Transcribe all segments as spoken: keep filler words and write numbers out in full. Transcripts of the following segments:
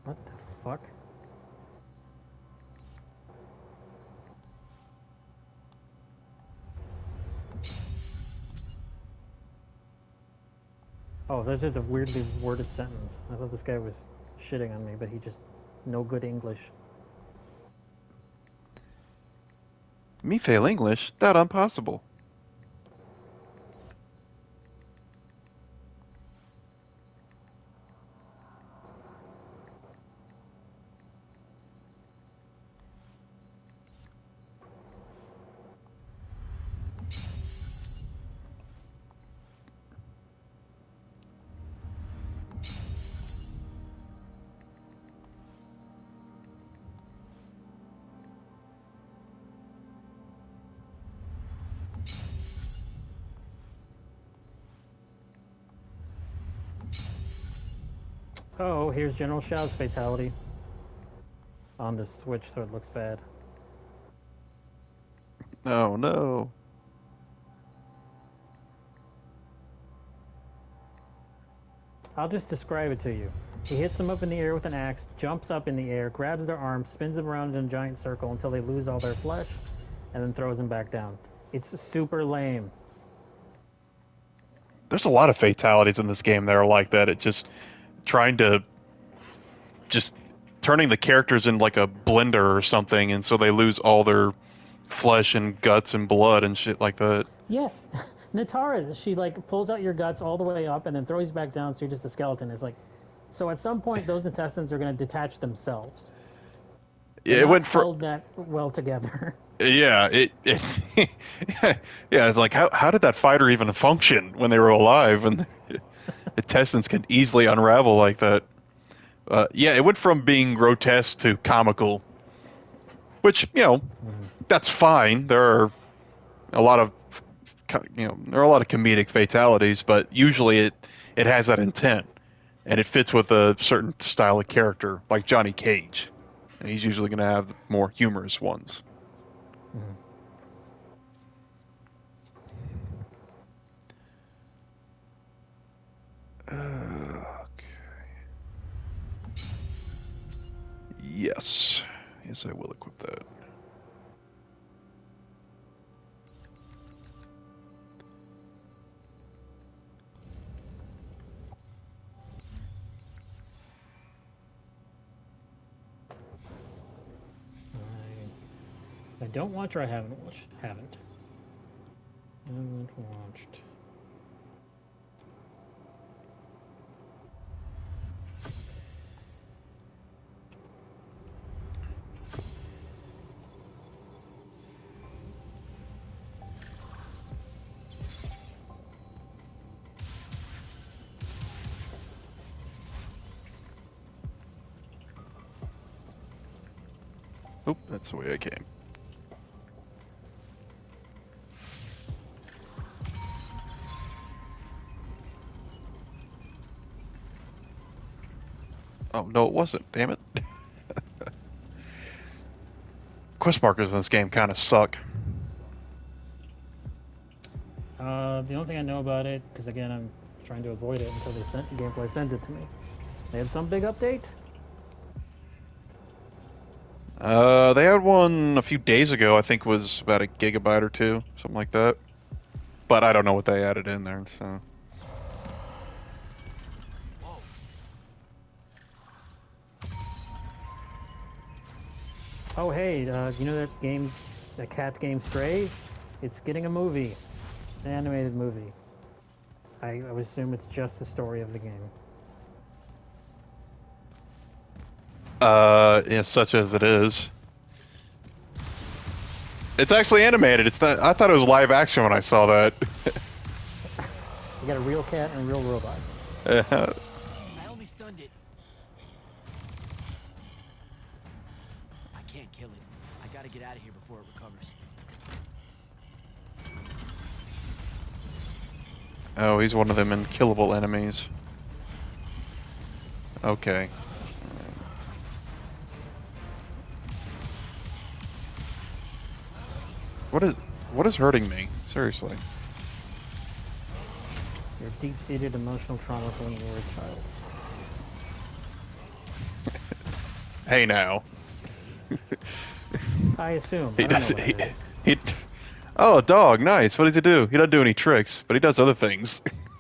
What the fuck? Oh, that's just a weirdly worded sentence. I thought this guy was shitting on me, but he just no good English. Me fail English? That impossible. Oh, here's General Shao's fatality on the Switch, so it looks bad. Oh no. I'll just describe it to you. He hits them up in the air with an axe, jumps up in the air, grabs their arms, spins them around in a giant circle until they lose all their flesh, and then throws them back down. It's super lame. There's a lot of fatalities in this game that are like that. It's just trying to just turning the characters in like a blender or something, and so they lose all their flesh and guts and blood and shit like that. Yeah, Natara, she like pulls out your guts all the way up and then throws you back down, so you're just a skeleton. It's like, so at some point those intestines are going to detach themselves. They're Yeah, it not went for held that well together. yeah, it, it yeah, it's like how how did that fighter even function when they were alive and the intestines can easily unravel like that? Uh, yeah, it went from being grotesque to comical, which, you know, that's fine. There are a lot of co- you know, there are a lot of comedic fatalities, but usually it it has that intent and it fits with a certain style of character, like Johnny Cage. And he's usually going to have more humorous ones. Mhm. Okay. Yes. Yes, I will equip that. I, I don't watch or I haven't watched. Haven't. Haven't watched. Oh, that's the way I came. Oh, no, it wasn't. Damn it. Quest markers in this game kind of suck. Uh, the only thing I know about it, because again I'm trying to avoid it until they sent Gamefly sends it to me. They had some big update. Uh, they had one a few days ago. I think was about a gigabyte or two, something like that. But I don't know what they added in there. So. Oh hey, uh, you know that game, that cat game Stray? It's getting a movie, an animated movie. I, I would assume it's just the story of the game. Uh, yeah, such as it is. It's actually animated. It's not. I thought it was live action when I saw that. You got a real cat and real robots. Yeah. I only stunned it. I can't kill it. I gotta get out of here before it recovers. Oh, he's one of them unkillable enemies. Okay. What is what is hurting me? Seriously. Your deep-seated emotional trauma from when you were a child. Hey now. I assume. He I don't know does. what He, it is. he, oh, a dog. Nice. What does he do? He doesn't do any tricks, but he does other things.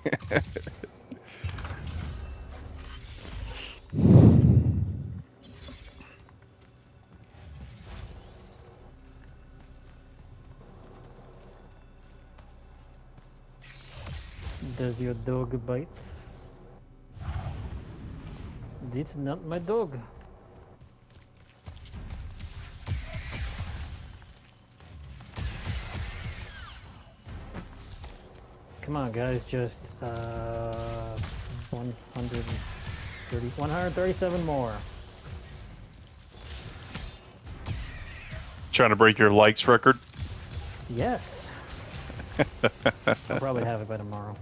Does your dog bite? It's not my dog. Come on, guys, just uh, one hundred thirty, one hundred thirty-seven more. Trying to break your likes record. Yes. I'll probably have it by tomorrow.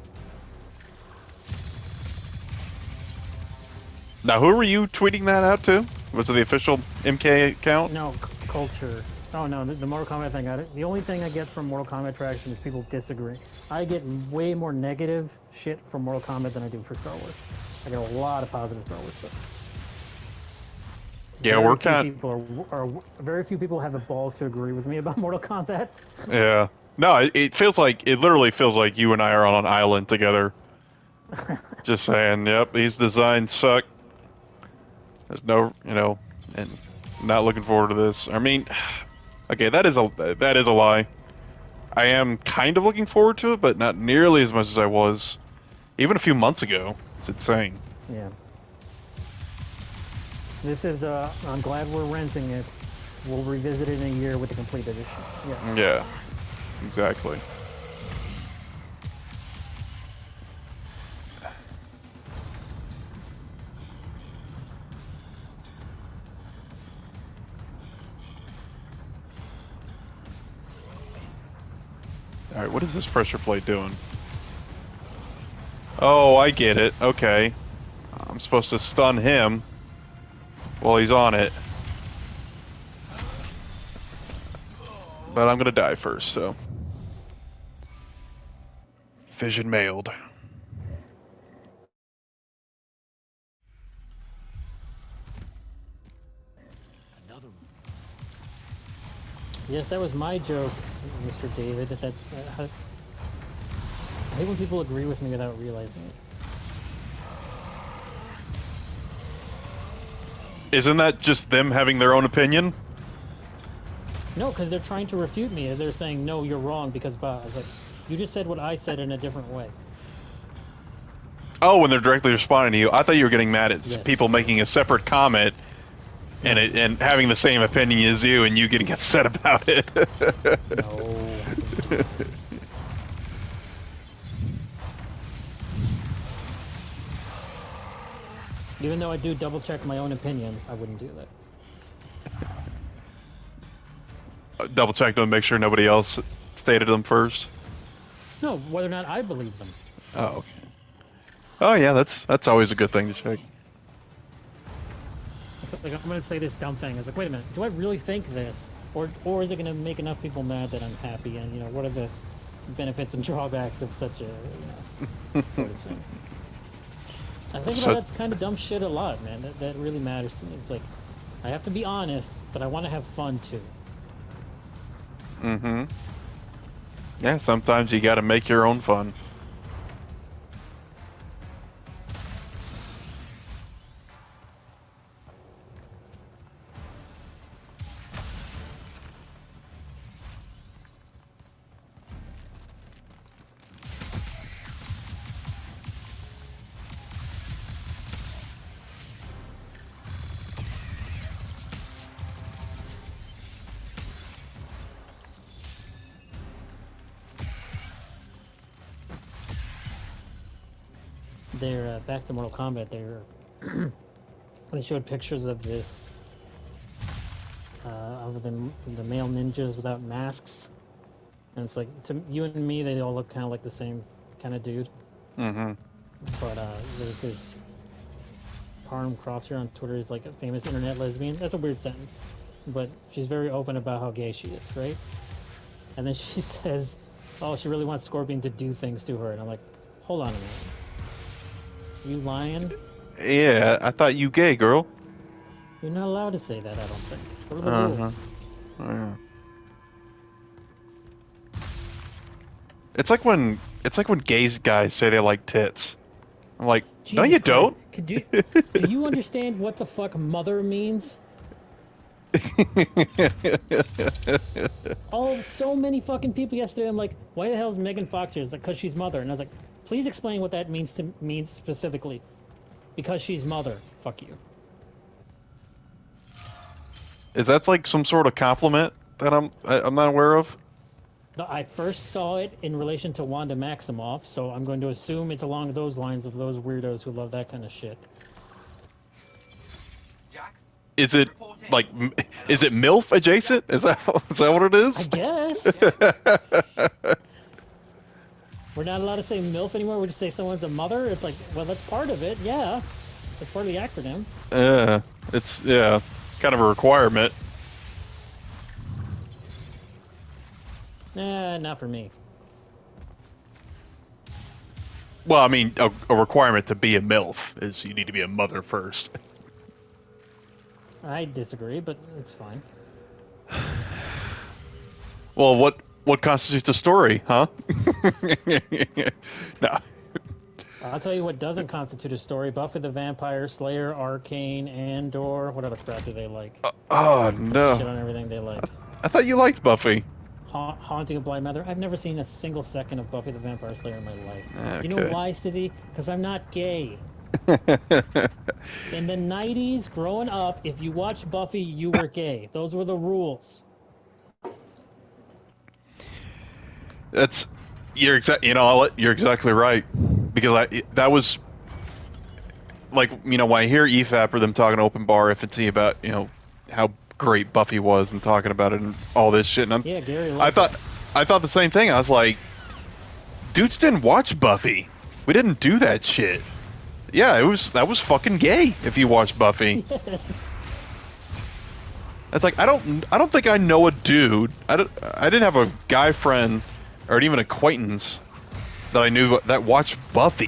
Now, who were you tweeting that out to? Was it the official M K account? No, c- culture. Oh no, the, the Mortal Kombat thing. I, the only thing I get from Mortal Kombat traction is people disagree. I get way more negative shit from Mortal Kombat than I do for Star Wars. I get a lot of positive Star Wars stuff. Yeah, very we're few kind. people are, are very few people have the balls to agree with me about Mortal Kombat. Yeah. No, it, it feels like it literally feels like you and I are on an island together. Just saying, yep, these designs suck. There's no, you know, and not looking forward to this. I mean, okay, that is a that is a lie. I am kind of looking forward to it, but not nearly as much as I was even a few months ago. It's insane. Yeah. This is, uh, I'm glad we're renting it. We'll revisit it in a year with the complete edition. Yeah. Yeah, exactly. All right, what is this pressure plate doing? Oh, I get it. Okay. I'm supposed to stun him while he's on it. But I'm gonna die first, so. Vision mailed. Another one. Yes, that was my joke, Mister David. That's. Uh, I hate when people agree with me without realizing it. Isn't that just them having their own opinion? No, because they're trying to refute me. They're saying, no, you're wrong because blah. I was like, you just said what I said in a different way. Oh, when they're directly responding to you. I thought you were getting mad at Yes. people making a separate comment and it, and having the same opinion as you and you getting upset about it. No. Even though I do double check my own opinions, I wouldn't do that. Double check to make sure nobody else stated them first. No, whether or not I believe them. Oh, okay. Oh yeah, that's that's always a good thing to check. It's like, I'm going to say this dumb thing. It's like, wait a minute, do I really think this? Or or is it going to make enough people mad that I'm happy? And, you know, what are the benefits and drawbacks of such a, you know, sort of thing? I think So- about that kind of dumb shit a lot, man. That, that really matters to me. It's like, I have to be honest, but I want to have fun, too. Mm-hmm. Yeah, sometimes you gotta make your own fun. They're uh, back to Mortal Kombat. They're they showed pictures of this uh, of the the male ninjas without masks, and it's like to you and me, they all look kind of like the same kind of dude. Mm-hmm. But uh, there's this Parham Croft here on Twitter is like a famous internet lesbian. That's a weird sentence, but she's very open about how gay she is, right? And then she says, "Oh, she really wants Scorpion to do things to her," and I'm like, "Hold on a minute." You lying? Yeah, I thought you gay, girl. You're not allowed to say that, I don't think. What are the Uh-huh. rules? Oh, yeah. It's like when it's like when gay guys say they like tits. I'm like, no, Jesus you Christ. don't. Could you, do you understand what the fuck mother means? Oh, so many fucking people yesterday. I'm like, why the hell is Megan Fox here? It's like, because she's mother. And I was like, please explain what that means to means specifically. Because she's mother. Fuck you. Is that like some sort of compliment that I'm I, I'm not aware of? The- I first saw it in relation to Wanda Maximoff, so I'm going to assume it's along those lines of those weirdos who love that kind of shit. Jack, Is it like m- is it MILF adjacent? Is that is that what it I is? guess. We're not allowed to say MILF anymore. We just say someone's a mother. It's like, well, that's part of it. Yeah, that's part of the acronym. Yeah, it's yeah, kind of a requirement. Nah, not for me. Well, I mean, a, a requirement to be a MILF is you need to be a mother first. I disagree, but it's fine. Well, what what constitutes a story, huh? No. I'll tell you what doesn't constitute a story. Buffy the Vampire Slayer, Arcane, Andor. What other crap do they like? Oh Shit no! on everything they like. I thought you liked Buffy. Ha- Haunting of Bly Manor. I've never seen a single second of Buffy the Vampire Slayer in my life. Do you know Okay. why, Stizzy? Because I'm not gay. In the nineties, growing up, if you watched Buffy, you were gay. Those were the rules. That's you're exact. You know, I'll let- you're exactly right because I that was like you know when I hear E F A P or them talking to Open Bar F and T about you know how great Buffy was and talking about it and all this shit, and I'm, Yeah, Gary. I thought I thought the same thing. I was like, dudes didn't watch Buffy. We didn't do that shit. Yeah, it was that was fucking gay if you watched Buffy. It's like I don't I don't think I know a dude. I, don't, I didn't have a guy friend or even acquaintance that I knew that watched Buffy.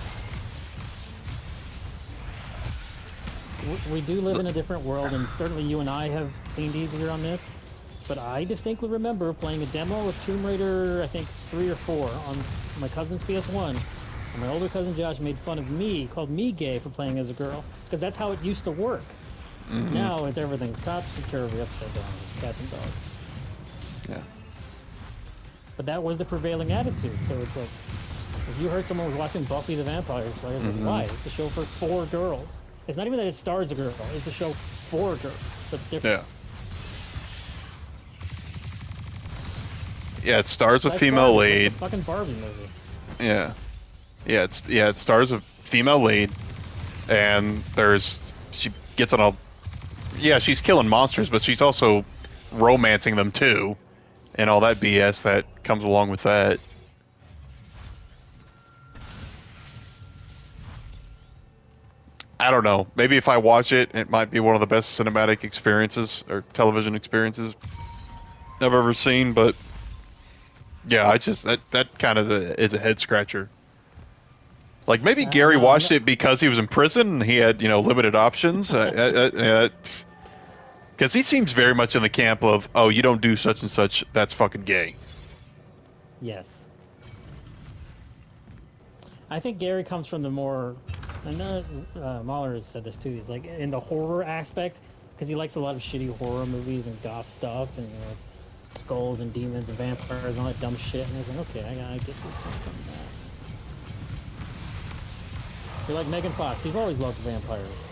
We- We do live in a different world, and certainly you and I have leaned easier on this. But I distinctly remember playing a demo of Tomb Raider, I think three or four, on my cousin's P S one. And my older cousin Josh made fun of me, called me gay for playing as a girl, because that's how it used to work. Mm-hmm. Now it's everything's topsy-turvy, upside down, cats and dogs. Yeah. But that was the prevailing attitude. So it's like, if you heard someone was watching Buffy the Vampire Slayer, it's like, Mhm. why? It's a show for four girls. It's not even that it stars a girl. It's a show for girls. That's different. Yeah. Yeah, it stars a That's female Barbie. lead. It's a fucking Barbie movie. Yeah. Yeah, it's yeah, it stars a female lead and there's she gets on a yeah, she's killing monsters, but she's also romancing them too and all that B S that comes along with that. I don't know. Maybe if I watch it, it might be one of the best cinematic experiences or television experiences I've ever seen, but yeah, I just that that kind of is a head scratcher. Like maybe Uh, Gary no, watched no. it because he was in prison and he had you know limited options. Because he seems very much in the camp of oh you don't do such and such, that's fucking gay. Yes. I think Gary comes from the more, I know uh, Mahler has said this too, he's like in the horror aspect, because he likes a lot of shitty horror movies and goth stuff, and you know, skulls and demons and vampires and all that dumb shit, and he's like, okay, I gotta get this from that. You're like Megan Fox, you've always loved vampires.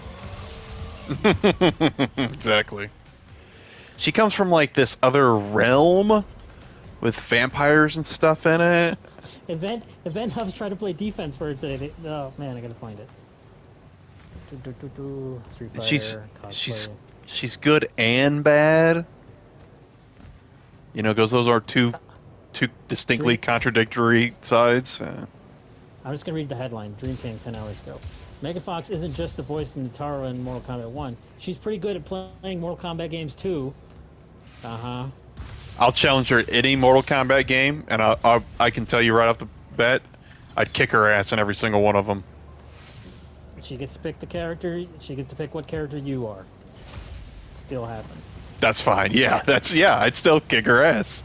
Exactly. She comes from like this other realm with vampires and stuff in it. Event Event Hubs tried to play defense for it today. They, oh man, I gotta find it. Do, do, do, do. Street Fighter, She's cosplay. she's she's good and bad. You know, because those are two two distinctly Dream- contradictory sides. Uh, I'm just gonna read the headline. Dream King ten hours ago. Megan Fox isn't just the voice of Nitara in Mortal Kombat one. She's pretty good at playing Mortal Kombat games too. Uh huh. I'll challenge her at any Mortal Kombat game, and I, I I can tell you right off the bat, I'd kick her ass in every single one of them. She gets to pick the character. She gets to pick what character you are. still happen. That's fine. Yeah, that's yeah. I'd still kick her ass.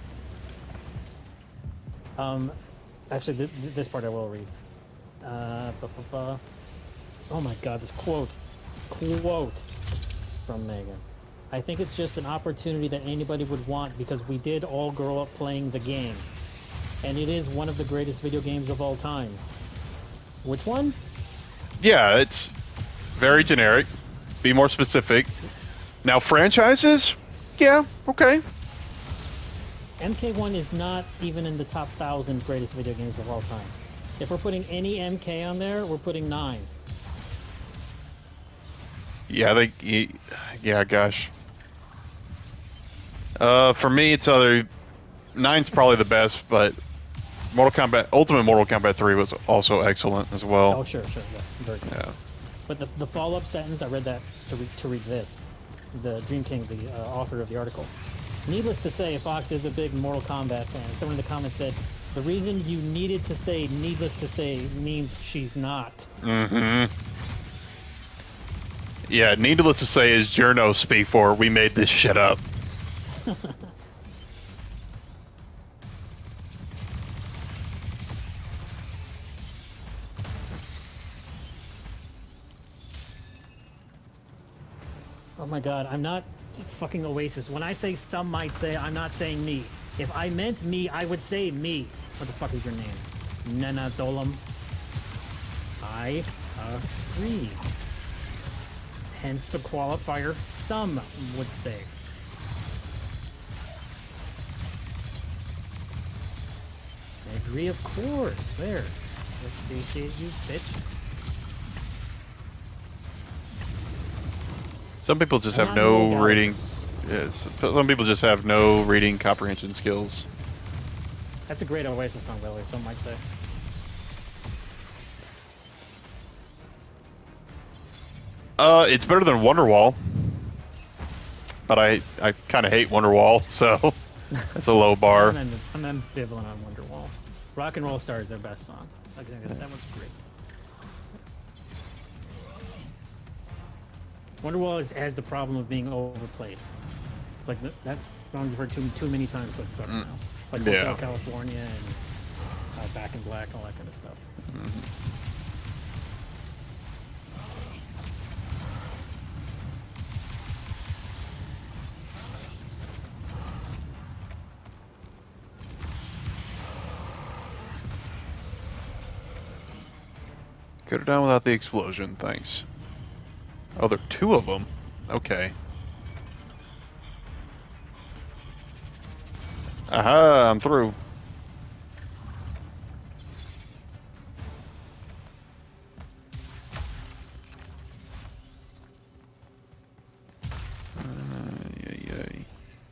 Um, actually, th this part I will read. Uh, ba -ba -ba. Oh my God, this quote, quote from Megan. I think it's just an opportunity that anybody would want because we did all grow up playing the game, and it is one of the greatest video games of all time. Which one? Yeah, it's very generic. Be more specific. Now franchises? Yeah, okay. M K one is not even in the top thousand greatest video games of all time. If we're putting any M K on there, we're putting nine. Yeah, I think. Yeah, gosh. Uh, for me, it's other. Nine's probably the best, but Mortal Kombat, Ultimate Mortal Kombat three was also excellent as well. Oh, sure, sure, yes, very good. Yeah. But the, the follow-up sentence, I read that to, re to read this. The Dream King, the uh, author of the article. Needless to say, Fox is a big Mortal Kombat fan. Someone in the comments said, the reason you needed to say needless to say means she's not. Mm-hmm. Yeah, needless to say, as Journo speak for, we made this shit up. Oh my God, I'm not fucking Oasis. When I say some might say, I'm not saying me. If I meant me, I would say me. What the fuck is your name? Nana Dolam. I agree. Hence the qualifier, some would say. I agree, of course. There. Let's appreciate you, bitch. Some people just I'm have not really no got it. reading. Yes, some people just have no reading comprehension skills. That's a great Oasis song, by the way, some might say. Uh, it's better than Wonderwall, but I I kind of hate Wonderwall, so that's a low bar. I'm, ambiv- I'm ambivalent on Wonderwall. Rock and Roll Star is their best song. I think that, that one's great. Wonderwall is, has the problem of being overplayed. It's like that, that song you've heard too too many times, so it sucks Mm. now. Like Yeah. Hotel California and uh, Back in Black, all that kind of stuff. Mm-hmm. Could have done without the explosion, thanks. Oh, there are two of them. Okay. Aha, I'm through. Uh, yay, yay.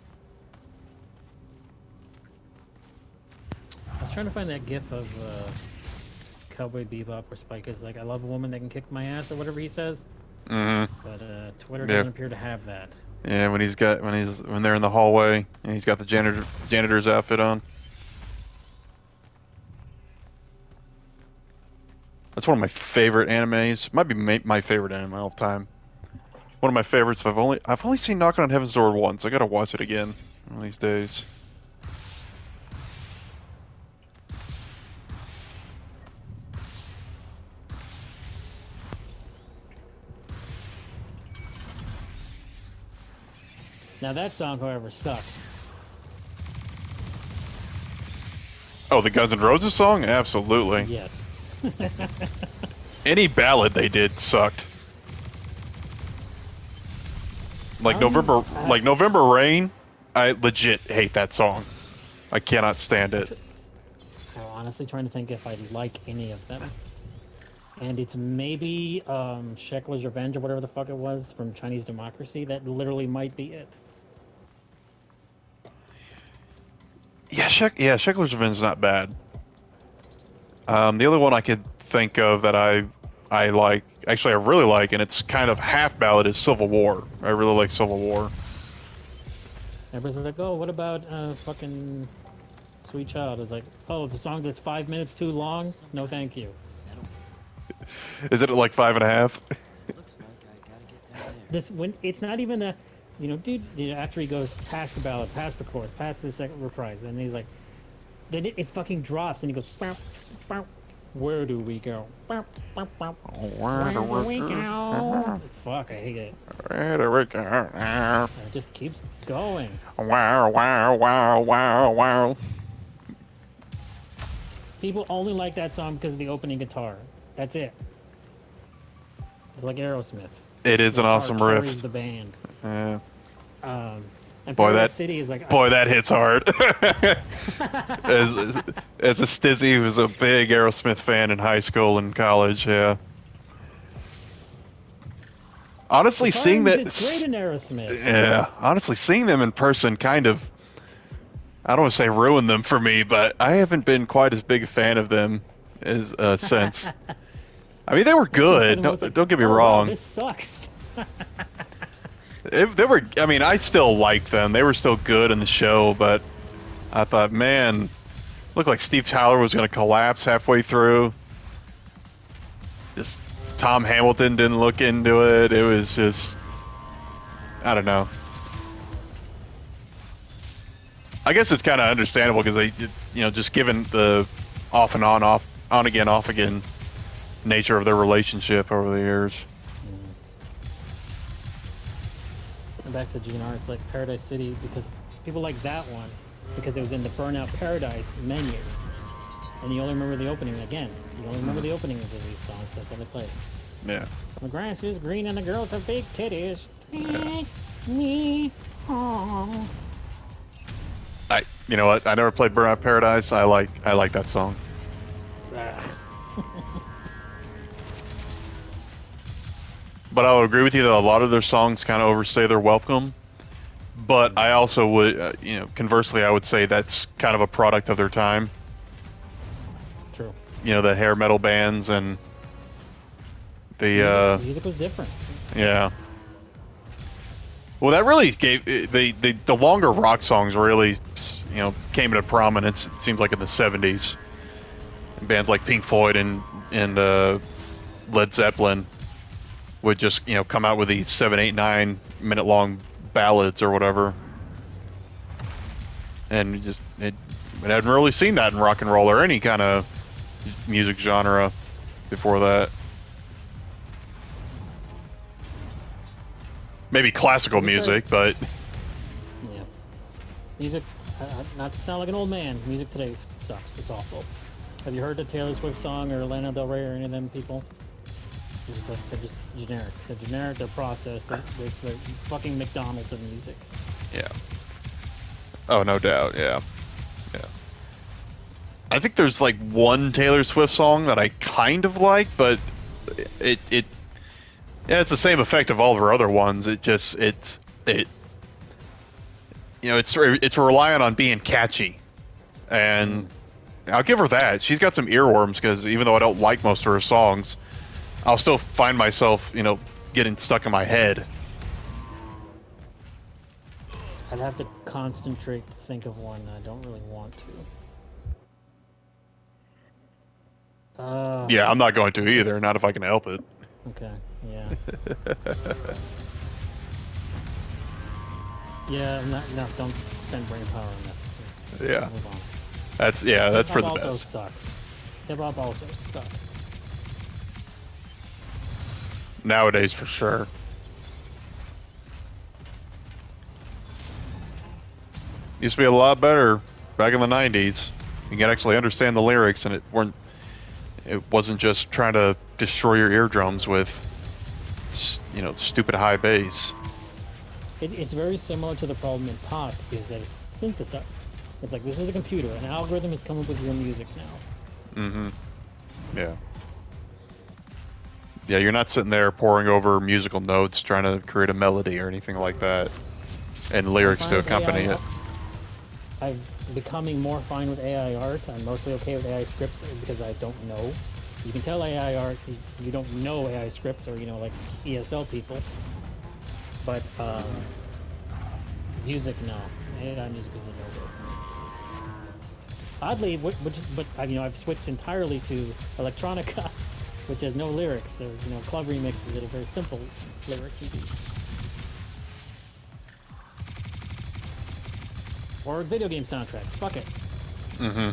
I was trying to find that gif of uh, Cowboy Bebop where Spike is like, I love a woman that can kick my ass, or whatever he says. Mm-hmm. But uh, Twitter Yeah. doesn't appear to have that. Yeah, when he's got when he's when they're in the hallway and he's got the janitor janitor's outfit on. That's one of my favorite animes. Might be ma my favorite anime of all time. One of my favorites. I've only I've only seen Knocking on Heaven's Door once. I gotta watch it again one of these days. Now that song, however, sucks. Oh, the Guns N' Roses song? Absolutely. Yes. Any ballad they did sucked. Like Um, November, I- like November Rain. I legit hate that song. I cannot stand it. I'm honestly trying to think if I like any of them. And it's maybe um, Sheckler's Revenge or whatever the fuck it was from Chinese Democracy. That literally might be it. Yeah, Sheck, yeah, Sheckler's Revenge is not bad. Um, the other one I could think of that I I like, actually I really like, and it's kind of half ballad, is Civil War. I really like Civil War. Everybody's like, oh, what about uh, fucking Sweet Child? It's like, oh, the song that's five minutes too long? No, thank you. Settle. Is it like five and a half? Looks like I gotta get down there. this when it's not even a, you know, dude. You know, after he goes past the ballad, past the chorus, past the second reprise, and he's like, then it, it fucking drops, and he goes, bow, bow, where do we go? Bow, bow, bow. Where do we go? Fuck, I hate it. Where do we go? And it just keeps going. Wow, wow, wow, wow, wow. People only like that song because of the opening guitar. That's it. It's like Aerosmith. It is an Guitar awesome carries riff. the band. Yeah. Um, and Boy, Paradise that- City is like Boy, that hits hard. as, as a stizzy who was a big Aerosmith fan in high school and college, yeah. Honestly, the seeing that, It's great in Aerosmith. yeah, honestly, seeing them in person kind of, I don't want to say ruined them for me, but I haven't been quite as big a fan of them as uh, since. I mean, they were good. No, Like, don't get me oh, wow, wrong. this sucks. It, they were. I mean, I still liked them. They were still good in the show, but I thought, man, looked like Steve Tyler was going to collapse halfway through. Just Tom Hamilton didn't look into it. It was just, I don't know. I guess it's kind of understandable because they, you know, just given the off and on, off, on again, off again nature of their relationship over the years. And back to G N R, it's like Paradise City because people like that one because it was in the Burnout Paradise menu. And you only remember the opening again. You only remember the opening of these songs. That's how they play. Yeah. The grass is green and the girls have big titties. Yeah. Me. Oh. I, you know what? I never played Burnout Paradise. I like, I like that song. But I'll agree with you that a lot of their songs kind of overstay their welcome. But I also would, uh, you know, conversely, I would say that's kind of a product of their time. True. You know, the hair metal bands and the, Music, uh, music was different. yeah. Well, that really gave the, the the longer rock songs really, you know, came into prominence. It seems like in the seventies. Bands like Pink Floyd and and uh, Led Zeppelin would just, you know, come out with these seven, eight, nine minute long ballads or whatever, and just it, I hadn't really seen that in rock and roll or any kind of music genre before that. Maybe classical Let me try- music, but Yeah. Music, uh, not to sound like an old man, music today sucks. It's awful. Have you heard the Taylor Swift song or Lana Del Rey or any of them people? They're just, like, they're just generic. They're generic, they're processed. They're, they're, they're fucking McDonald's of music. yeah. Oh, no doubt, yeah. Yeah. I think there's like one Taylor Swift song that I kind of like, but it it yeah, it's the same effect of all of her other ones. It just it's it you know, it's it's relying on being catchy. And I'll give her that. She's got some earworms because even though I don't like most of her songs, I'll still find myself, you know, getting stuck in my head. I'd have to concentrate to think of one. I don't really want to. Uh, Yeah, I'm not going to either, not if I can help it. Okay, yeah. yeah, not, no, don't spend brain power on this. Let's, Yeah. let's move on. That's yeah, that's for Hip-hop the also best. sucks. Hip-hop also sucks. Nowadays for sure. Used to be a lot better back in the nineties. You could actually understand the lyrics, and it weren't. It wasn't just trying to destroy your eardrums with, s- you know, stupid high bass. It, it's very similar to the problem in pop, is that it's synthesized. It's like, this is a computer, an algorithm has come up with your music now. Mm-hmm. Yeah. Yeah, you're not sitting there poring over musical notes trying to create a melody or anything like that, and lyrics to Fine with accompany A I it. I'm becoming more fine with A I art. I'm mostly okay with A I scripts because I don't know. You can tell A I art, you, you don't know A I scripts or, you know, like E S L people. But, um, music, no. A I music is a no-go for me. Oddly, which, which, but, uh, you know, I've switched entirely to electronica, which has no lyrics. So, you know, club remixes it are very simple lyrics indeed. Or video game soundtracks. Fuck it. Mm-hmm.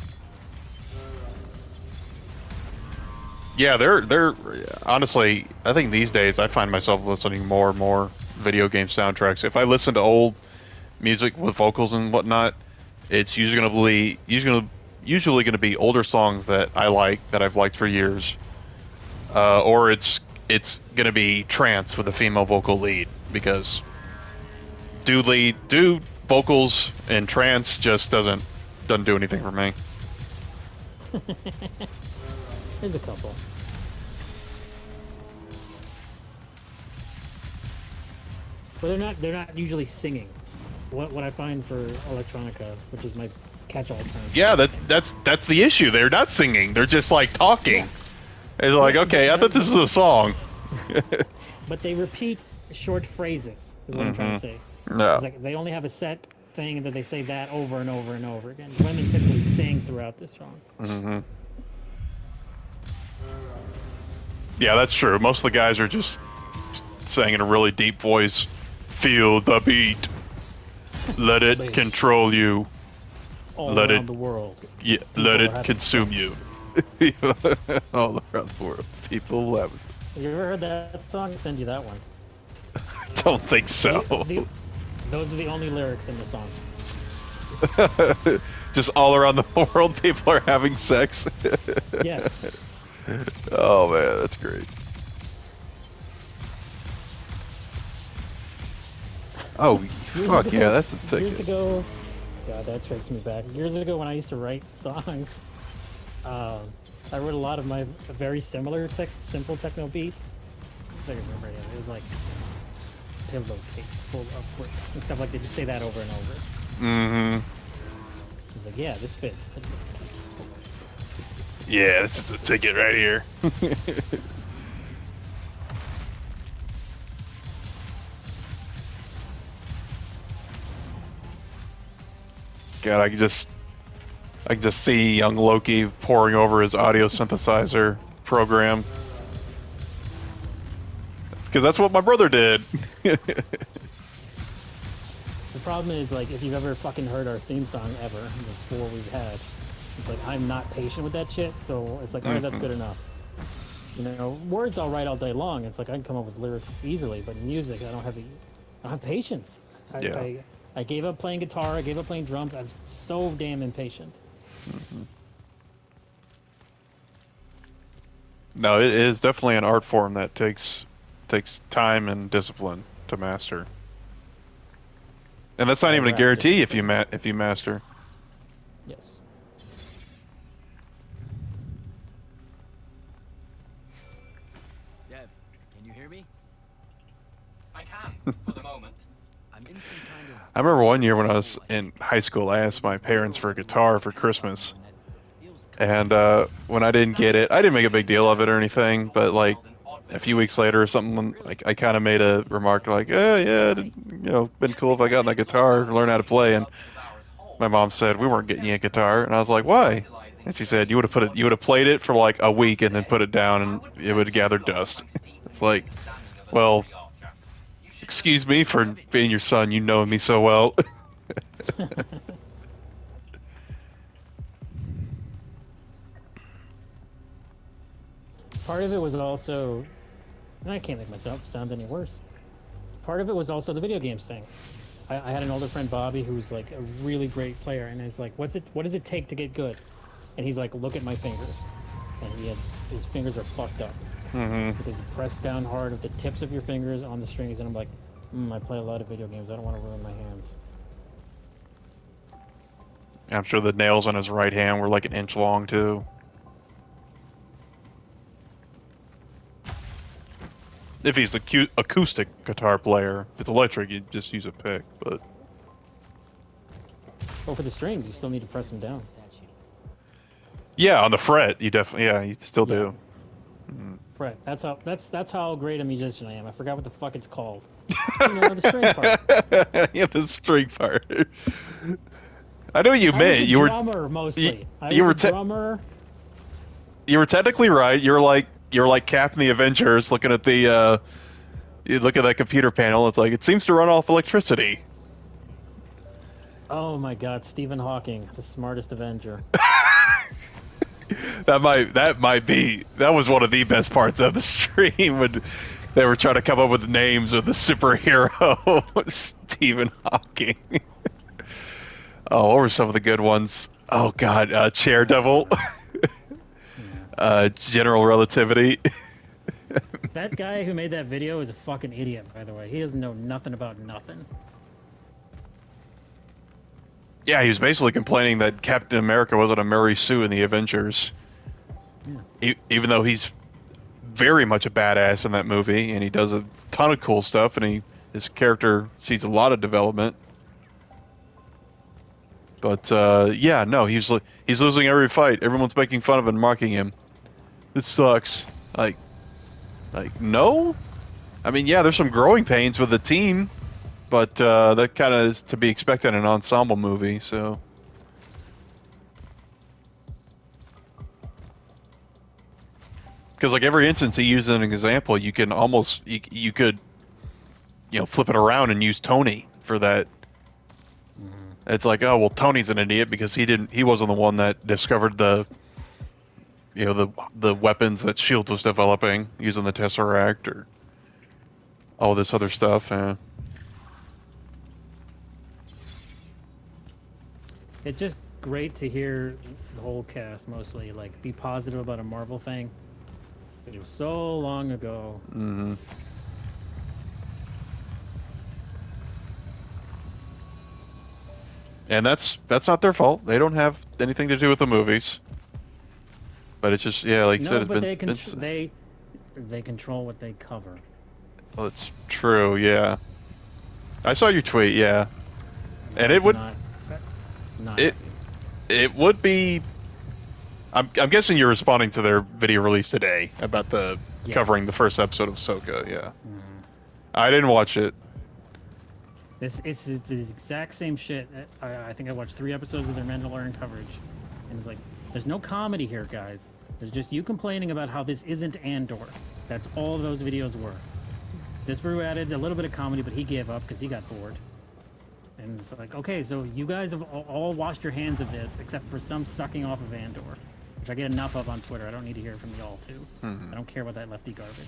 Yeah, they're they're honestly. I think these days I find myself listening more and more video game soundtracks. If I listen to old music with vocals and whatnot, it's usually going to be usually gonna, usually going to be older songs that I like that I've liked for years, uh, or it's it's going to be trance with a female vocal lead because dude lead dude vocals and trance just doesn't doesn't do anything for me. There's a couple. But they're not they're not usually singing. What what I find for electronica, which is my catch-all term. Yeah, that that's that's the issue. They're not singing. They're just like talking. Yeah. It's like, okay, I thought this was a song. But they repeat short phrases, is what I'm trying to say. No. It's like they only have a set thing and then they say that over and over and over again. Women typically sing throughout the song. Mm-hmm. Yeah, that's true. Most of the guys are just saying in a really deep voice, "Feel the beat. Let it Bass. Control you. All Let around it- the world. Yeah, People let are it having consume sex. you." All around the world, people love it. You ever heard that song? I'll send you that one. Don't think so. The- the- those are the only lyrics in the song. Just all around the world, people are having sex. Yes. Oh man, that's great. Oh, Years fuck ago- yeah, that's a Years ticket. ago, God, that takes me back. Years ago, when I used to write songs, um, I wrote a lot of my very similar, tech, simple techno beats. I can remember it. It was like pillowcase full of bricks and stuff like that. Just say that over and over. Mm-hmm. It's like, yeah, this fits. Yeah, this is a ticket right here. God, I can just, I can just see young Loki poring over his audio synthesizer program. Because that's what my brother did. The problem is, like, if you've ever fucking heard our theme song ever, the four we've had, it's like, I'm not patient with that shit, so it's like, alright, that's good enough. You know, words I'll write all day long, it's like, I can come up with lyrics easily, but music, I don't have the, I don't have patience. I, Yeah. I, I gave up playing guitar, I gave up playing drums, I'm so damn impatient. Mm-hmm. No, it is definitely an art form that takes takes time and discipline to master. And that's not even a Right, guarantee if discipline. you ma if you master. Yes. Dev, can you hear me? I can, for the moment. I'm in some kind of... I remember one year when I was in high school, I asked my parents for a guitar for Christmas. And uh, when I didn't get it, I didn't make a big deal of it or anything, but like a few weeks later or something, like I kind of made a remark like, "Yeah, yeah, it'd, you know, been cool if I got that guitar, learn how to play." And my mom said, "We weren't getting you a guitar," and I was like, "Why?" And she said, "You would have put it, you would have played it for like a week and then put it down, and it would gather dust." It's like, well, excuse me for being your son. You know me so well. Part of it was also, and I can't make myself sound any worse. Part of it was also the video games thing. I, I had an older friend, Bobby, who's like a really great player, and it's like, what's it? What does it take to get good? And he's like, look at my fingers, and he has his fingers are fucked up hmm because you press down hard with the tips of your fingers on the strings, and I'm like, mm, I play a lot of video games. I don't want to ruin my hands. I'm sure the nails on his right hand were like an inch long too. If he's a cu- acoustic guitar player, if it's electric, you just use a pick. But Well, for the strings, you still need to press them down. Statue. yeah, on the fret, you definitely, yeah, you still do. Right. That's how. That's that's how great a musician I am. I forgot what the fuck it's called. You know, the string part. Yeah, the string part. I know what you I meant. was a You were drummer mostly. you- I you was were a te- drummer. you were technically right. You were like you're like Captain the Avengers looking at the uh, you look at that computer panel. It's like it seems to run off electricity. Oh my God, Stephen Hawking, the smartest Avenger. That might that might be that was one of the best parts of the stream when they were trying to come up with names of the superhero Stephen Hawking. Oh, what were some of the good ones? Oh God, uh, Charedevil, uh, General Relativity. That guy who made that video is a fucking idiot, by the way. He doesn't know nothing about nothing. Yeah, he was basically complaining that Captain America wasn't a Mary Sue in the Avengers. Yeah. E even though he's very much a badass in that movie, and he does a ton of cool stuff, and he his character sees a lot of development. But uh, yeah, no, he's he's losing every fight. Everyone's making fun of him and mocking him. This sucks. Like, like no. I mean, yeah, there's some growing pains with the team. But uh, that kind of is to be expected in an ensemble movie, so... Because, like, every instance he uses an example, you can almost... You, you could, you know, flip it around and use Tony for that. Mm-hmm. It's like, oh, well, Tony's an idiot because he didn't... He wasn't the one that discovered the... You know, the, the weapons that S H I E L D was developing using the Tesseract or... all this other stuff, yeah. It's just great to hear the whole cast mostly like be positive about a Marvel thing. It was so long ago. Mm-hmm. And that's that's not their fault. They don't have anything to do with the movies. But it's just yeah, like you no, said, it's but been they, con it's, they they control what they cover. well, it's true, yeah. I saw your tweet, yeah, and it would Not, not it it would be. I'm I'm guessing you're responding to their video release today about the Yes. covering the first episode of Ahsoka, yeah. Mhm. I didn't watch it. This it's, it's the exact same shit. I, I think I watched three episodes of their Mandalorian coverage, and it's like, there's no comedy here, guys. There's just you complaining about how this isn't Andor. That's all those videos were. This brew added a little bit of comedy, but he gave up because he got bored. And it's like, okay, so you guys have all, all washed your hands of this, except for some sucking off of Andor, which I get enough of on Twitter. I don't need to hear it from y'all too. Mm-hmm. I don't care about that lefty garbage.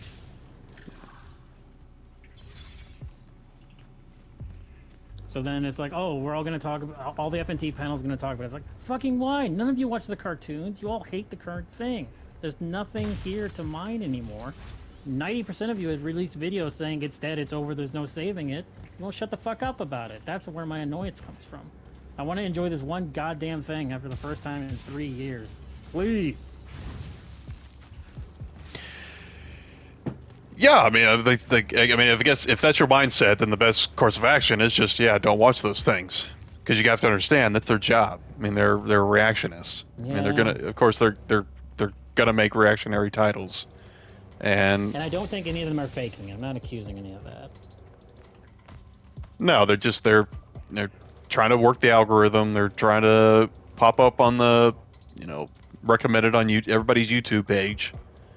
So then it's like, oh, we're all going to talk about, all the F N T panel's going to talk about it. It's like, fucking why? None of you watch the cartoons. You all hate the current thing. There's nothing here to mine anymore. ninety percent of you have released videos saying it's dead, it's over, there's no saving it. Well, shut the fuck up about it. That's where my annoyance comes from. I want to enjoy this one goddamn thing after the first time in three years. Please. Yeah, I mean, I think, I mean, I guess if that's your mindset, then the best course of action is just, yeah, don't watch those things, because you have to understand that's their job. I mean, they're they're reactionists. Yeah. I mean, they're gonna, of course, they're they're they're gonna make reactionary titles, and And I don't think any of them are faking it. I'm not accusing any of that. no, they're just they're they're trying to work the algorithm. They're trying to pop up on the, you know, recommended on you everybody's YouTube page.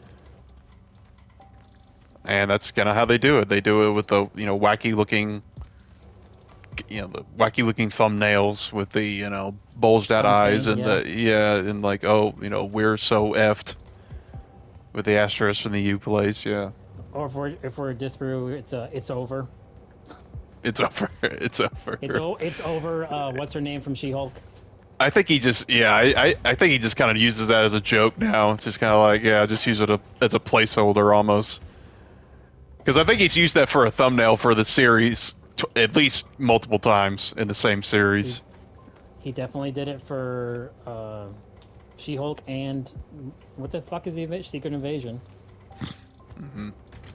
And that's kind of how they do it. They do it with the, you know, wacky looking, you know, the wacky looking thumbnails with the, you know, bulged out I'm eyes saying, and yeah. the, yeah, and like, oh, you know, we're so effed with the asterisk from the U place, yeah. Or if we're, if we're a disbrew, it's uh, it's over. It's over. It's over. It's, o it's over. Uh, what's her name from She-Hulk? I think he just, yeah, I, I, I think he just kind of uses that as a joke now. It's just kind of like, yeah, just use it a, as a placeholder almost. Because I think he's used that for a thumbnail for the series t at least multiple times in the same series. He definitely did it for uh, She-Hulk and what the fuck is the inv Secret Invasion? Mm-hmm.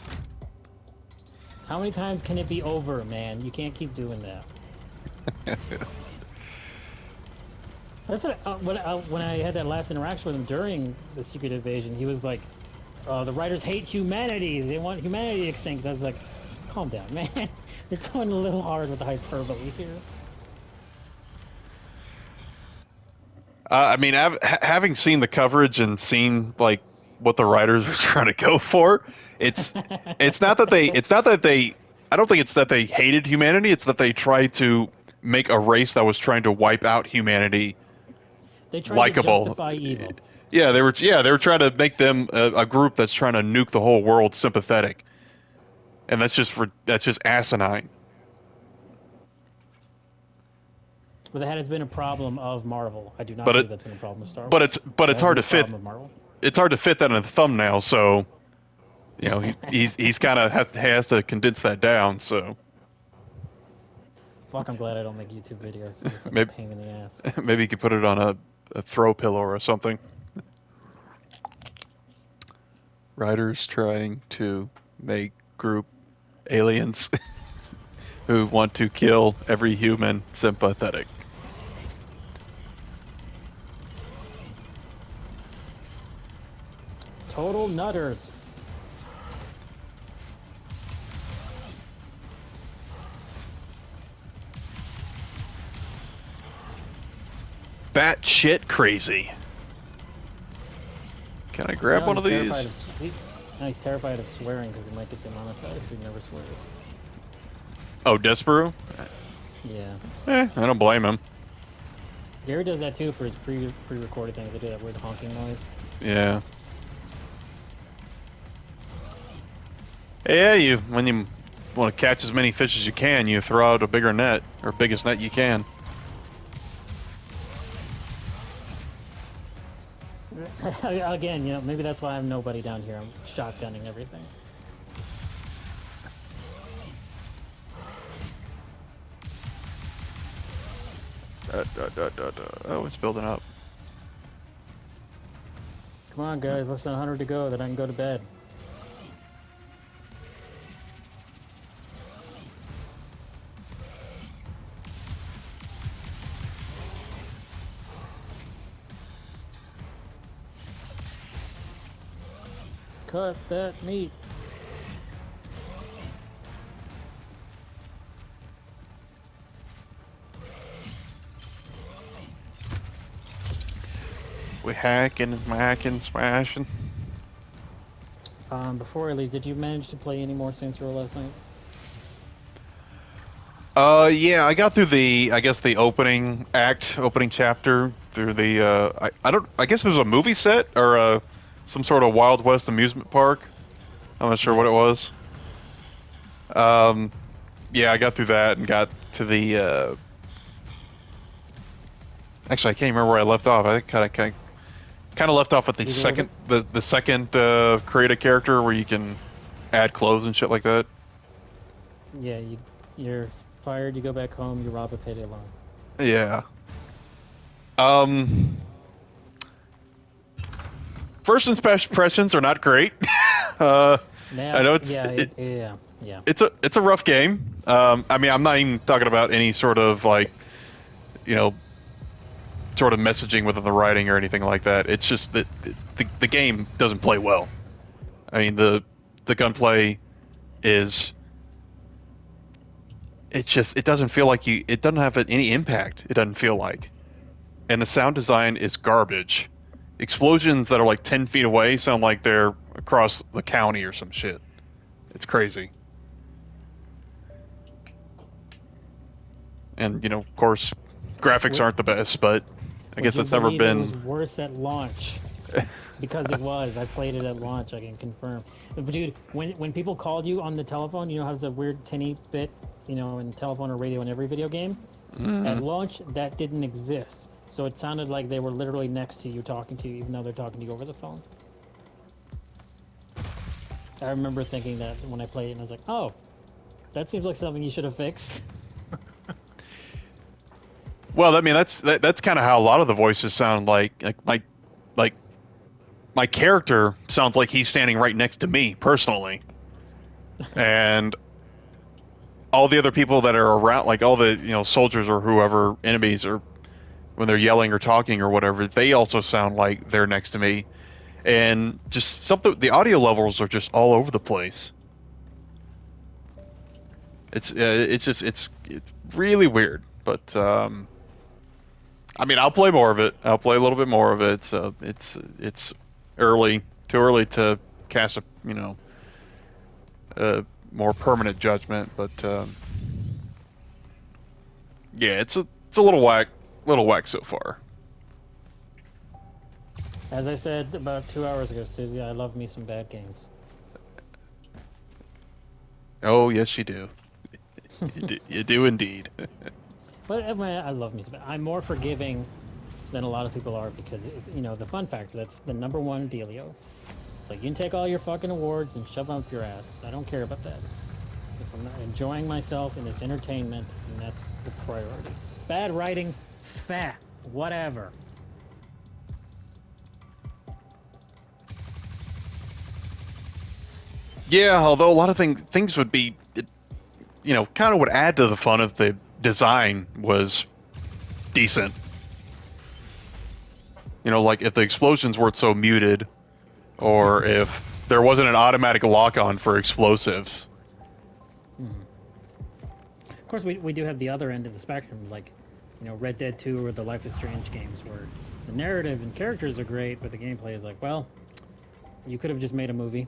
How many times can it be over, man? You can't keep doing that. That's what, uh, when, uh, when I had that last interaction with him during the Secret Invasion, he was like, uh, the writers hate humanity. They want humanity extinct. I was like, calm down, man. You're going a little hard with the hyperbole here. Uh, I mean, I've, ha having seen the coverage and seen like what the writers are trying to go for. It's it's not that they it's not that they I don't think it's that they hated humanity. It's that they tried to make a race that was trying to wipe out humanity. They tried Likeable. to justify evil. Yeah, they were. Yeah, they were trying to make them a, a group that's trying to nuke the whole world sympathetic, and that's just for that's just asinine. But that has been a problem of Marvel. I do not But believe it- that's been a problem of Star Wars. But it's but That it's has hard been to a fit. problem of Marvel. It's hard to fit that in a thumbnail. So, you know, he, he's he's kind of has, has to condense that down. So Fuck, I'm glad I don't make YouTube videos. It's a Maybe- pain in the ass. maybe you could put it on a, a throw pillow or something. Writers trying to make group aliens who want to kill every human sympathetic. Total nutters. Bat shit crazy. Can I grab No, one of he's these? terrified of s- he's, no, he's terrified of swearing because he might get demonetized, so he never swears. Oh, Despero? Yeah. Eh, I don't blame him. Gary does that too for his pre pre-recorded things. They do that weird honking noise. Yeah. Yeah, you when you want to catch as many fish as you can, you throw out a bigger net or biggest net you can. Again, you know, maybe that's why I'm nobody down here. I'm shotgunning everything. Da, da, da, da, da. Oh, it's building up. Come on, guys, less than one hundred to go, then I can go to bed. Cut that meat. We hacking, whacking, smashing. Um, before I leave, did you manage to play any more Saints Row last night? Uh, yeah, I got through the, I guess the opening act, opening chapter through the. Uh, I, I don't. I guess it was a movie set or uh, some sort of Wild West amusement park. I'm not sure what it was. Um, yeah, I got through that and got to the. Uh, actually, I can't remember where I left off. I kind of kind kind of left off at the You go second, the the second uh, create a character where you can add clothes and shit like that. Yeah, you, you're fired, you go back home, you rob a payday loan. Yeah. Um. First impressions are not great. uh, Yeah, I know it's yeah, it, it, yeah, yeah. it's a it's a rough game. Um, I mean, I'm not even talking about any sort of like, you know, sort of messaging within the writing or anything like that. It's just that the the game doesn't play well. I mean, the the gunplay is. It's just it doesn't feel like you. It doesn't have any impact. It doesn't feel like, and the sound design is garbage. Explosions that are like ten feet away sound like they're across the county or some shit. It's crazy. And you know, of course, graphics aren't the best, but I guess Would you that's never believe It been. was worse at launch. Because it was. I played it at launch, I can confirm. But dude, when when people called you on the telephone, you know how there's a weird tinny bit, you know, in telephone or radio in every video game? Mm. At launch, that didn't exist. So it sounded like they were literally next to you talking to you, even though they're talking to you over the phone. I remember thinking that when I played it, and I was like, oh, that seems like something you should have fixed. Well, I mean, that's that, that's kind of how a lot of the voices sound like. Like my, like my character sounds like he's standing right next to me personally, and all the other people that are around, like all the you know soldiers or whoever enemies are, when they're yelling or talking or whatever, they also sound like they're next to me, and just something. The audio levels are just all over the place. It's uh, it's just it's it's really weird, but. Um, I mean, I'll play more of it. I'll play a little bit more of it. So it's it's early. too early to cast a you know a more permanent judgment, but um, yeah, it's a it's a little whack, little whack so far. As I said about two hours ago, Susie, I love me some bad games. Oh yes, you do. you, do you do indeed. But I, mean, I love me some. I'm more forgiving than a lot of people are because, if, you know, the fun factor, that's the number one dealio. It's like, you can take all your fucking awards and shove them up your ass. I don't care about that. If I'm not enjoying myself in this entertainment, then that's the priority. Bad writing, fat, whatever. Yeah, although a lot of things things would be, you know, kind of would add to the fun if the design was decent. You know, like if the explosions weren't so muted, or if there wasn't an automatic lock-on for explosives. Mm-hmm. Of course, we, we do have the other end of the spectrum, like, you know, Red Dead two or the Life is Strange games, where the narrative and characters are great, but the gameplay is like, well, you could have just made a movie.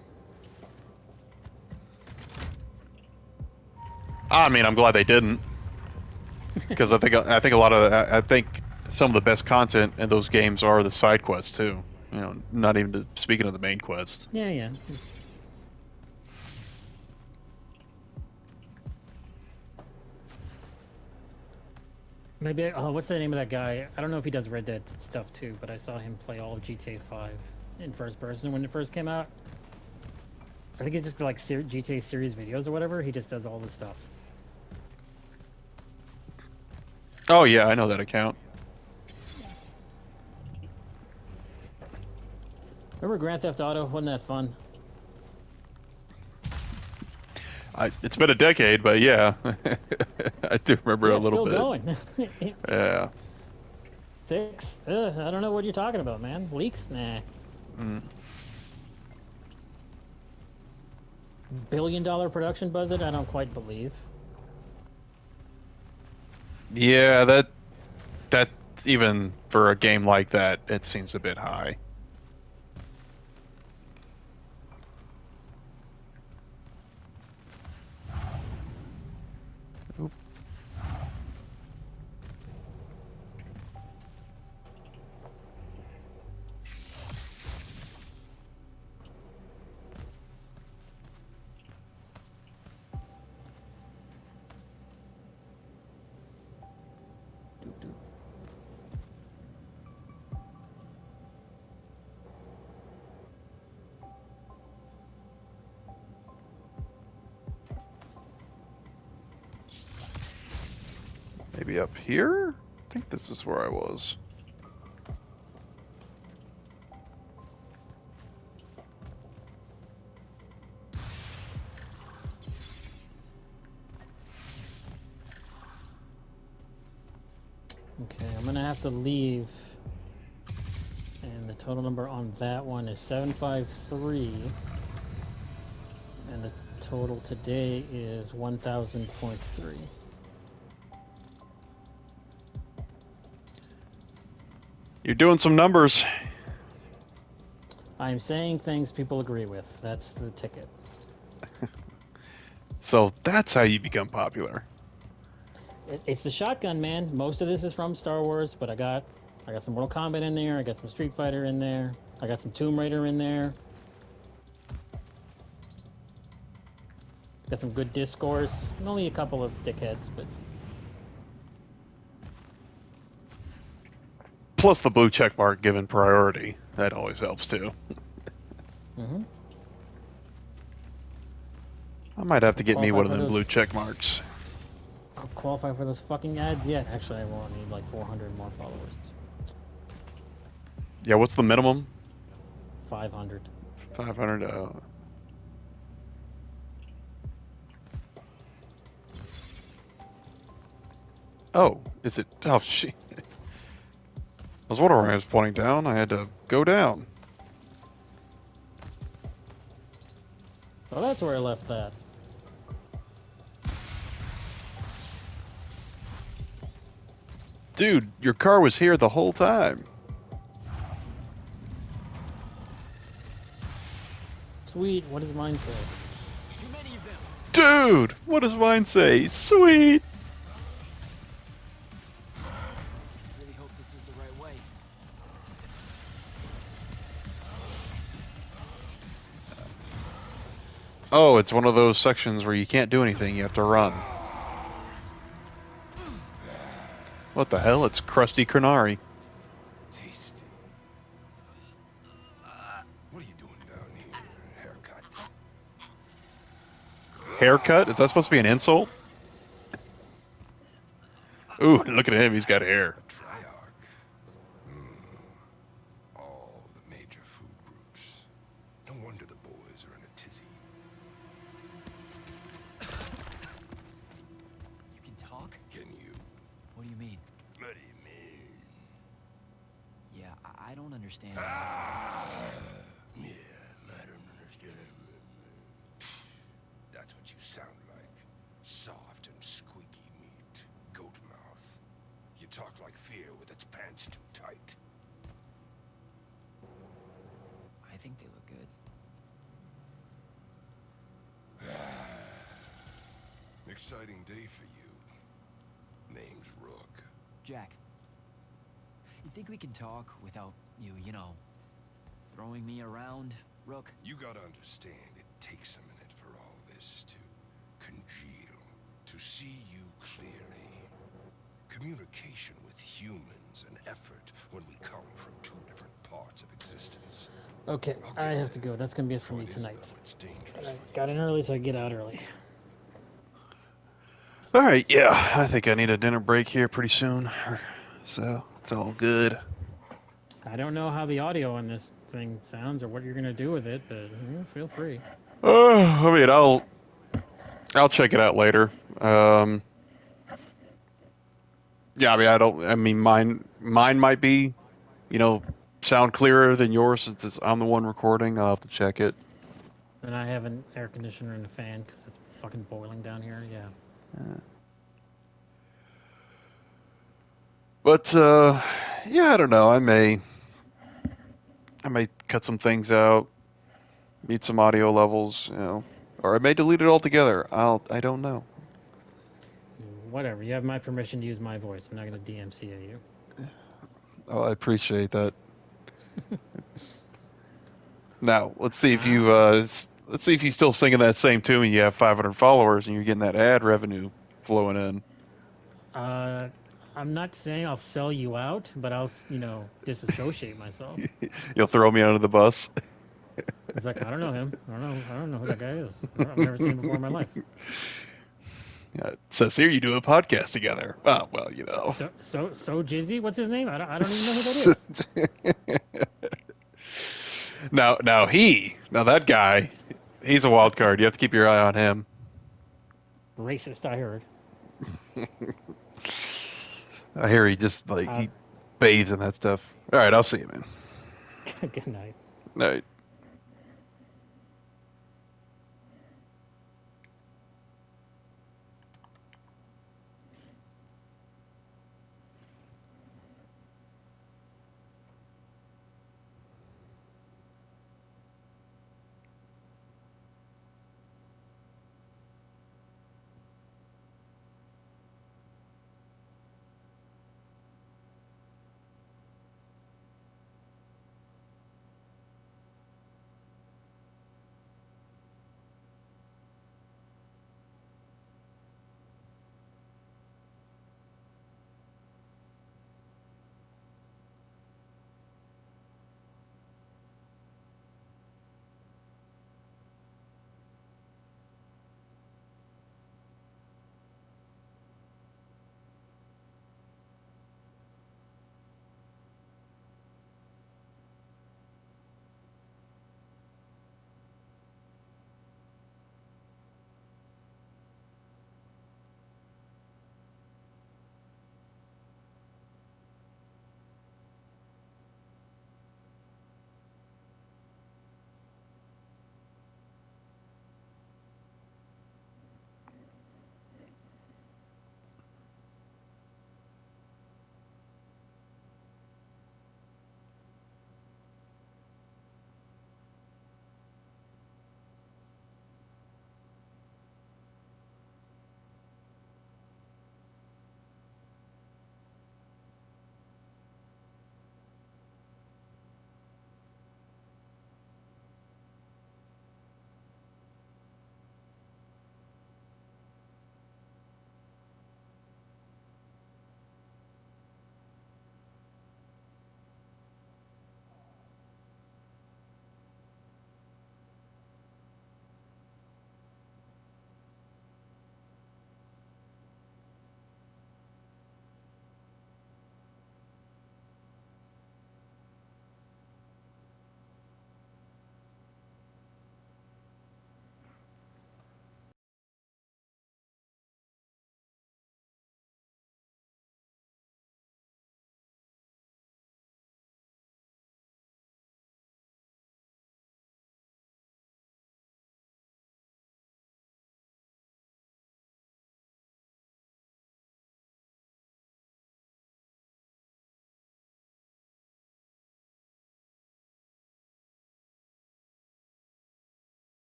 I mean, I'm glad they didn't, because I think I think a lot of I think some of the best content in those games are the side quests too. You know, not even to, speaking of the main quest. Yeah, yeah. Maybe, oh, what's the name of that guy? I don't know if he does Red Dead stuff too, but I saw him play all of G T A five in first person when it first came out. I think it's just like G T A series videos or whatever. He just does all this stuff. Oh yeah, I know that account. Remember Grand Theft Auto? Wasn't that fun? I, it's been a decade, but yeah, I do remember Yeah, a little still bit. going. Yeah. Six? Uh, I don't know what you're talking about, man. Leaks? Nah. Mm. Billion dollar production budget? I don't quite believe. Yeah, that that even for a game like that, it seems a bit high. Oop. Maybe up here? I think this is where I was. Okay, I'm gonna have to leave. And the total number on that one is seven five three. And the total today is one thousand point three. You're doing some numbers. I'm saying things people agree with. That's the ticket. So that's how you become popular. It, it's the shotgun, man. Most of this is from Star Wars, but I got I got some Mortal Kombat in there. I got some Street Fighter in there. I got some Tomb Raider in there. Got some good discourse. Only a couple of dickheads, but Plus the blue check mark given priority. That always helps too. mm-hmm. I might have to get me Qualify one of for them those- blue check marks. I'll qualify for those fucking ads yet. Actually, I won't need like four hundred more followers. Yeah, what's the minimum? five hundred. five hundred. Uh... Oh, is it? Oh, shit. I was wondering where I was pointing down. I had to go down. Oh, that's where I left that. Dude, your car was here the whole time. Sweet. What does mine say? Too many of them. Dude, what does mine say? Sweet. Really hope this is the right way. Oh, it's one of those sections where you can't do anything. You have to run. What the hell? It's Krusty Carnari. Tasty. What are you doing down here? Haircut. Haircut? Is that supposed to be an insult? Ooh, look at him. He's got hair. A Triarch. Hmm. All the major food groups. No wonder the boys are in a tizzy. You can talk? Can you? What do you mean? What do you mean? Yeah, I, I don't understand. Yeah, I don't understand. That's what you sound like. Soft and squeaky meat. Goat mouth. You talk like fear with its pants too tight. I think they look good. Exciting day for you. Name's Rook. Jack, you think we can talk without you, you know, throwing me around, Rook? You gotta understand, it takes a minute for all this to congeal, to see you clearly. Communication with humans an effort when we come from two different parts of existence. Okay, I have to go. That's gonna be it for me Point is, tonight. though, it's dangerous I for you. got in early, so I get out early. All right, yeah. I think I need a dinner break here pretty soon. So it's all good. I don't know how the audio on this thing sounds or what you're gonna do with it, but yeah, feel free. Uh, I mean, I'll I'll check it out later. Um, yeah, I mean, I don't. I mean, mine mine might be, you know, sound clearer than yours since it's, I'm the one recording. I'll have to check it. And I have an air conditioner and a fan because it's fucking boiling down here. Yeah. But uh, yeah, I don't know. I may I may cut some things out, mute some audio levels, you know, or I may delete it altogether. I'll I don't know. Whatever. You have my permission to use my voice. I'm not gonna D M C A you. Oh, I appreciate that. Now, let's see if you uh, s- let's see if you still singing that same tune and you have five hundred followers and you're getting that ad revenue flowing in. Uh, I'm not saying I'll sell you out, but I'll, you know, disassociate myself. You'll throw me under the bus. It's like, I don't know him. I don't know. I don't know who that guy is. I've never seen him before in my life. Yeah, it says here you do a podcast together. Oh, well, you know. So, so, so Jizzy, what's his name? I don't, I don't even know who that is. now, now he, now that guy, he's a wild card. You have to keep your eye on him. Racist, I heard. I hear he just like Uh, he bathes in that stuff. All right, I'll see you, man. Good night. Night.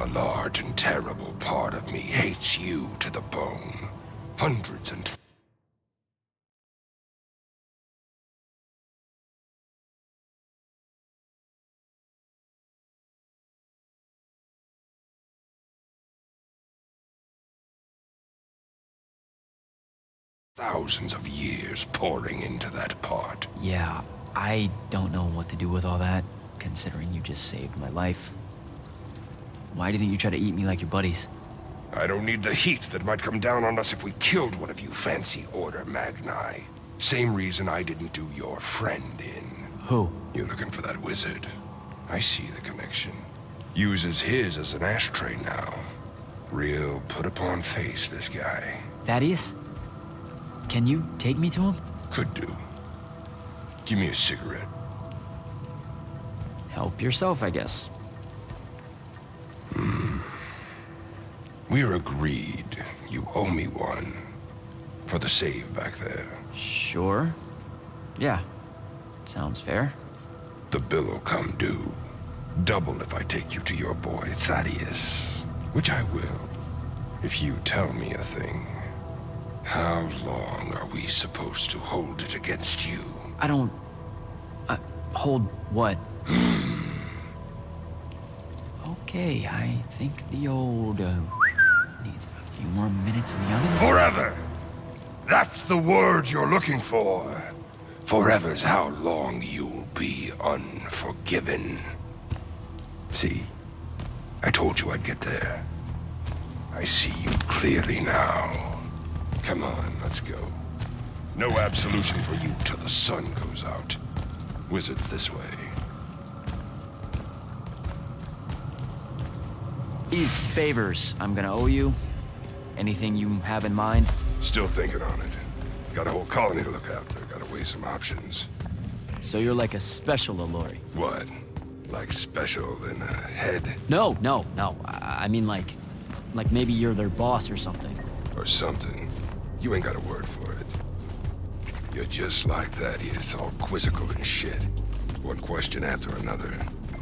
A large and terrible part of me hates you to the bone. Hundreds and thousands of years pouring into that part. Yeah, I don't know what to do with all that, considering you just saved my life. Why didn't you try to eat me like your buddies? I don't need the heat that might come down on us if we killed one of you fancy Order Magni. Same reason I didn't do your friend in. Who? You're looking for that wizard. I see the connection. Uses his as an ashtray now. Real put-upon face, this guy. Thaddeus? Can you take me to him? Could do. Give me a cigarette. Help yourself, I guess. Hmm. We're agreed. You owe me one. For the save back there. Sure. Yeah. Sounds fair. The bill'll come due. Double if I take you to your boy, Thaddeus. Which I will. If you tell me a thing. How long are we supposed to hold it against you? I don't... Uh, hold what? Okay, I think the old... Uh, needs a few more minutes in the oven. Forever! That's the word you're looking for. Forever's how long you'll be unforgiven. See? I told you I'd get there. I see you clearly now. Come on, let's go. No absolution for you till the sun goes out. Wizards this way. These favors I'm gonna owe you. Anything you have in mind? Still thinking on it. Got a whole colony to look after. Gotta weigh some options. So you're like a special Allori? What? Like special in a head? No, no, no. I, I mean like... Like maybe you're their boss or something. Or something. You ain't got a word for it. You're just like Thaddeus, all quizzical and shit. One question after another.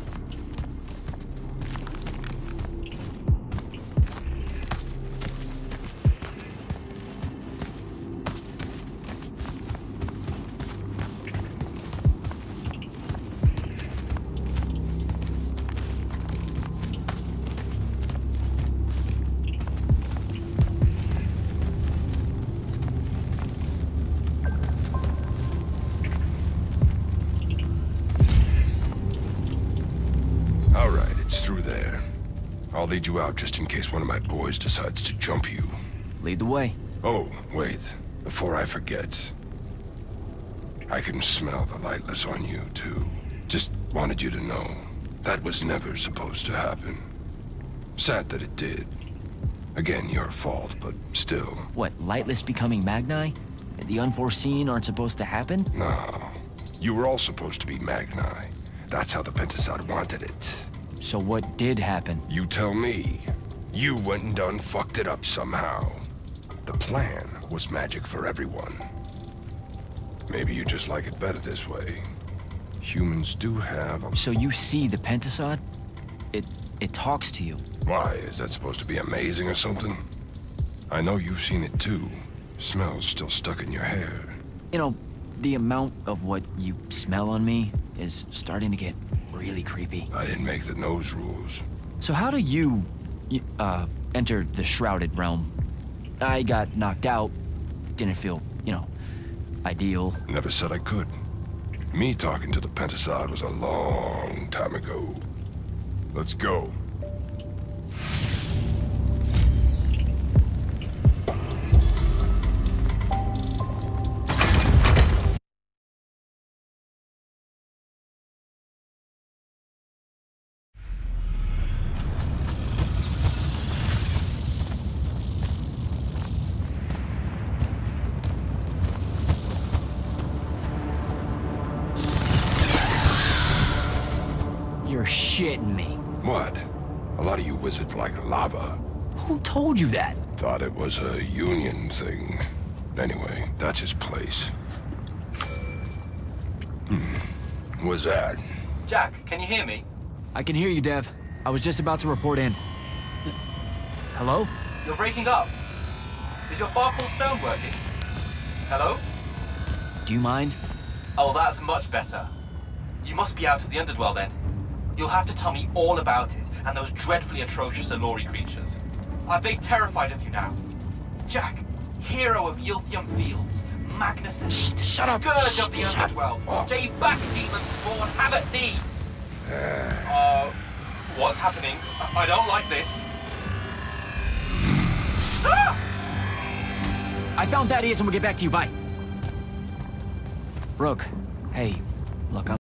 I'll lead you out just in case one of my boys decides to jump you. Lead the way. Oh, wait. Before I forget. I can smell the lightless on you, too. Just wanted you to know. That was never supposed to happen. Sad that it did. Again, your fault, but still. What, Lightless becoming Magni? The unforeseen aren't supposed to happen? No. You were all supposed to be Magni. That's how the Pentasod wanted it. So what did happen? You tell me. You went and done fucked it up somehow. The plan was magic for everyone. Maybe you just like it better this way. Humans do have a... So you see the Pentasod? It... it talks to you. Why? Is that supposed to be amazing or something? I know you've seen it too. Smell's still stuck in your hair. You know, the amount of what you smell on me is starting to get really creepy. I didn't make the nose rules. So how do you, y- uh, enter the Shrouded Realm? I got knocked out. Didn't feel, you know, ideal. Never said I could. Me talking to the Pentasod was a long time ago. Let's go. You're shitting me. What? A lot of you wizards like lava. Who told you that? Thought it was a union thing. Anyway, that's his place. Hmm. Was that? Jack, can you hear me? I can hear you, Dev. I was just about to report in. Hello? You're breaking up. Is your Farpool stone working? Hello? Do you mind? Oh, that's much better. You must be out of the Underdwell then. You'll have to tell me all about it, and those dreadfully atrocious Allori creatures. Are they terrified of you now? Jack, hero of Yilthium Fields, Magnuson, Shh, shut up. scourge Shh, of the shut Underdwell, stay back, demon spawn, have at thee! Uh, what's happening? I I don't like this. Ah! I found Thaddeus and we'll get back to you. Bye. Rook, hey, look, I'm